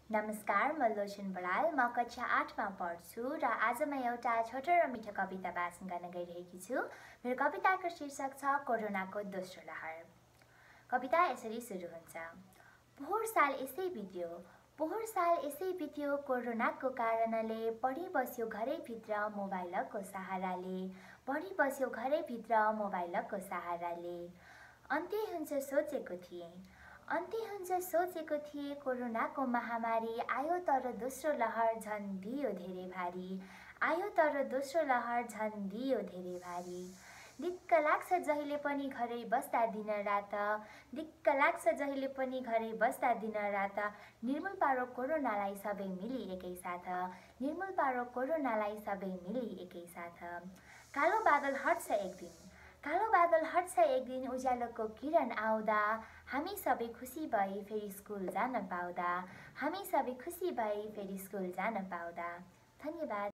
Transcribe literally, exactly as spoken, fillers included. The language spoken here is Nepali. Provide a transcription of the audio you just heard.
नमस्कार, म लोचन बराल। म कक्षा आठमा पढ्छु र आज म एउटा छोटो र मिठो कविता वाचन गर्न गइरहेकी छु। मेरो कविताको शीर्षक छ कोरोनाको दोस्रो लहर। कविता यसरी सुरु हुन्छ। पोहोर साल यसै बित्यो, पोहोर साल यसै बित्यो, कोरोनाको कारणले पढी बस्यो घरैभित्र मोबाइलको सहाराले, पढी बस्यो घरैभित्र मोबाइलको सहाराले। अन्त्य हुन्छ सोचेको थिएँ, अन्त्य हुन्छ सोचेको थिएँ, कोरोनाको महामारी आयो तर दोस्रो लहर झन् दियो धेरै भारी, आयो तर दोस्रो लहर झन् दियो धेरै भारी। दिक्क लाग्छ जहिले पनि घरै बस्दा दिन रात, दिक्क लाग्छ जहिले पनि घरै बस्दा दिन रात, निर्मूल पारो कोरोनालाई सबै मिली एकैसाथ, निर्मूल पारो कोरोनालाई सबै मिली एकैसाथ। कालो बादल हट्छ एक दिन, कालो बादल हट्छ एक दिन, उज्यालोको किरण आउँदा हामी सबै खुसी भई फेरि स्कुल जान पाउँदा, हामी सबै खुसी भई फेरि स्कुल जान पाउँदा। धन्यवाद।